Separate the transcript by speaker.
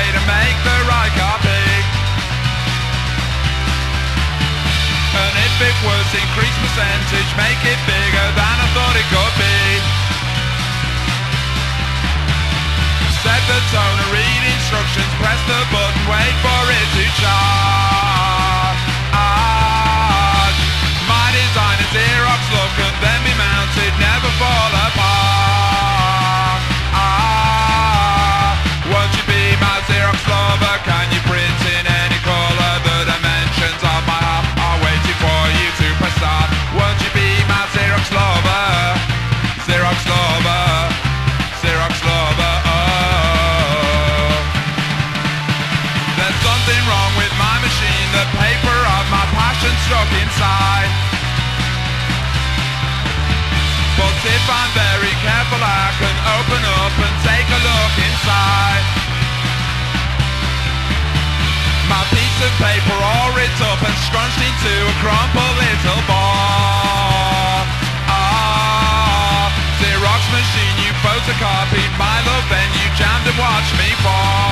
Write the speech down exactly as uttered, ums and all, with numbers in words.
Speaker 1: way to make the right copy. And if it was increased percentage, make it bigger than I thought it could be. Set the toner, read instructions, press the button, wait for it to charge. My design is Xerox look and then be mounted, never fall apart. Won't you be my Xerox lover? Can you print in any colour? The dimensions of my heart are waiting for you to press start. Won't you be my Xerox lover? Xerox lover, Xerox lover, oh. There's something wrong with my machine, the paper of my passion stuck inside. But if I'm very careful I can open up and take a look inside. My piece of paper all ripped up and scrunched into a crumpled little ball. Ah, Xerox machine, you photocopied my love, then you jammed and watched me fall.